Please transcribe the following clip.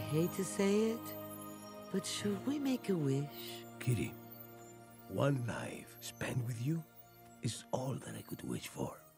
hate to say it, but should we make a wish? Kitty, one life spent with you is all that I could wish for.